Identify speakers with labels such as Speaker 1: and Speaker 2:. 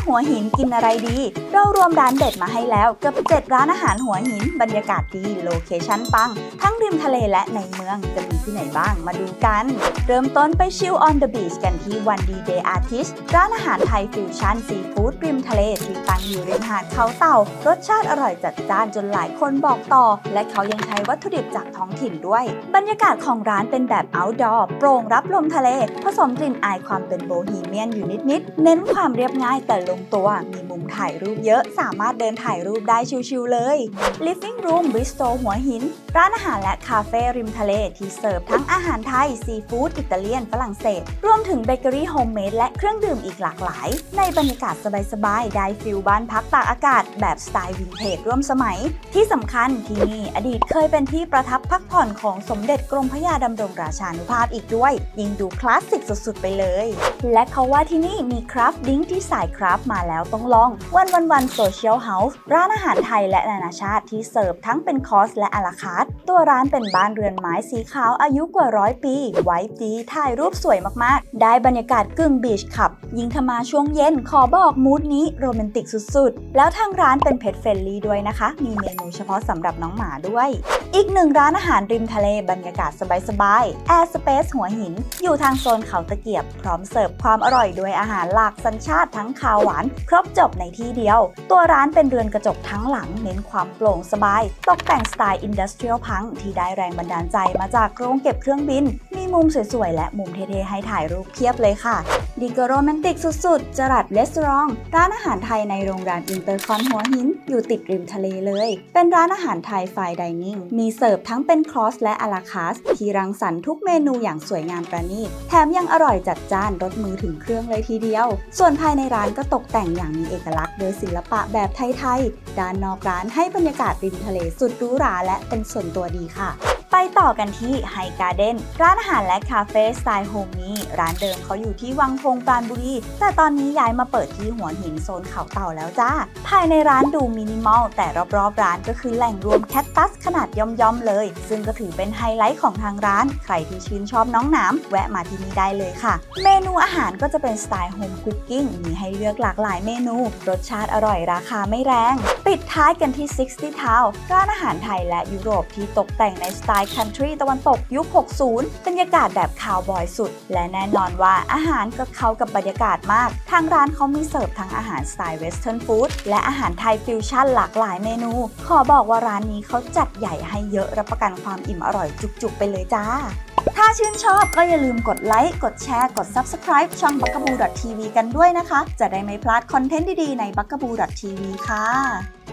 Speaker 1: หัวหินกินอะไรดีเรารวมร้านเด็ดมาให้แล้วกับ7ร้านอาหารหัวหินบรรยากาศดีโลเคชั่นปังทั้งริมทะเลและในเมืองจะมีที่ไหนบ้างมาดูกันเริ่มต้นไปชิล on the beach กันที่ One D Day Artist ร้านอาหารไทยฟิวชั่นซีฟู้ดริมทะเลที่ตั้งอยู่ริมหาดเขาเต่ารสชาติอร่อยจัดจ้านจนหลายคนบอกต่อและเขายังใช้วัตถุดิบจากท้องถิ่นด้วยบรรยากาศของร้านเป็นแบบ outdoor โปร่งรับลมทะเลผสมกลิ่นอายความเป็นโบฮีเมียนอยู่นิดๆเน้นความเรียบง่ายแต่ลงตัวมีมุมถ่ายรูปเยอะสามารถเดินถ่ายรูปได้ชิลๆเลย Living Room Bistro หัวหินร้านอาหารและคาเฟ่ริมทะเลที่เสิร์ฟทั้งอาหารไทยซีฟู้ดอิตาเลียนฝรั่งเศสรวมถึงเบเกอรี่โฮมเมดและเครื่องดื่มอีกหลากหลายในบรรยากาศสบายๆได้ฟิลบ้านพักตากอากาศแบบสไตล์วินเทจร่วมสมัยที่สำคัญที่นี่อดีตเคยเป็นที่ประทับพักผ่อนของสมเด็จกรมพระยาดำรงราชานุภาพอีกด้วยยิ่งดูคลาสสิกสุดๆไปเลยและเขาว่าที่นี่มีคราฟต์ดิ้งที่สายคราฟต์มาแล้วต้องลองวันโซเชียลเฮาส์ร้านอาหารไทยและนานาชาติที่เสิร์ฟทั้งเป็นคอร์สและอะลาคาร์ทตัวร้านเป็นบ้านเรือนไม้สีขาวอายุกว่า100 ปีไว้ดีถ่ายรูปสวยมากๆได้บรรยากาศกึ่งบีชคลับยิ่งถ้ามาช่วงเย็นขอบอกมูดนี้โรแมนติกสุดๆแล้วทางร้านเป็นเพจเฟรนลี่ด้วยนะคะมีเมนูเฉพาะสำหรับน้องหมาด้วยอีกหนึ่งร้านอาหารริมทะเลบรรยากาศสบายๆ Air Space หัวหินอยู่ทางโซนเขาตะเกียบพร้อมเสิร์ฟความอร่อยด้วยอาหารหลากสัญชาติทั้งคาวหวานครบจบในที่เดียวตัวร้านเป็นเรือนกระจกทั้งหลังเน้นความโปร่งสบายตกแต่งสไตล์อินดัสเทรียลพังที่ได้แรงบันดาลใจมาจากโรงเก็บเครื่องบินมีมุมสวยๆและมุมเท่ๆให้ถ่ายรูปเพียบเลยค่ะดีก็โรแมนติกสุดๆจรัสรีสอร์ทร้านอาหารไทยในโรงแรมอินเตอร์คอนหัวหินอยู่ติดริมทะเลเลยเป็นร้านอาหารไทยไฟน์ไดนิ่งมีเสิร์ฟทั้งเป็นคอร์สและอะลาคาร์ทที่รังสรรค์ทุกเมนูอย่างสวยงามประณีตแถมยังอร่อยจัดจ้านรสมือถึงเครื่องเลยทีเดียวส่วนภายในร้านก็ตกแต่งอย่างมีเอกลักษณ์โดยศิลปะแบบไทยๆด้านนอกร้านให้บรรยากาศริมทะเลสุดหรูหราและเป็นส่วนตัวดีค่ะไปต่อกันที่ไฮการ์เด้นร้านอาหารและคาเฟ่สไตล์โฮมนี้ร้านเดิมเขาอยู่ที่วังพงปราณบุรีแต่ตอนนี้ย้ายมาเปิดที่หัวหินโซนเขาเต่าแล้วจ้าภายในร้านดูมินิมอลแต่รอบๆร้านก็คือแหล่งรวมแคคตัสขนาดย่อมๆเลยซึ่งก็ถือเป็นไฮไลท์ของทางร้านใครที่ชื่นชอบน้องน้ำแวะมาที่นี่ได้เลยค่ะเมนูอาหารก็จะเป็นสไตล์โฮมคุกกิ้งมีให้เลือกหลากหลายเมนูรสชาติอร่อยราคาไม่แรงปิดท้ายกันที่ 60 Town ร้านอาหารไทยและยุโรปที่ตกแต่งในสไตล์คันทรีตะวันตกยุค 60 บรรยากาศแบบคาวบอยสุดและแน่นอนว่าอาหารก็เข้ากับบรรยากาศมากทางร้านเขามีเสิร์ฟทั้งอาหารสไตล์เวสเทิร์นฟู้ดและอาหารไทยฟิวชั่นหลากหลายเมนูขอบอกว่าร้านนี้เขาจัดใหญ่ให้เยอะรับประกันความอิ่มอร่อยจุกๆไปเลยจ้าถ้าชื่นชอบก็อย่าลืมกดไลค์กดแชร์กด Subscribe ช่อง Bugaboo.tv กันด้วยนะคะจะได้ไม่พลาดคอนเทนต์ดีๆใน Bugaboo.tv ค่ะ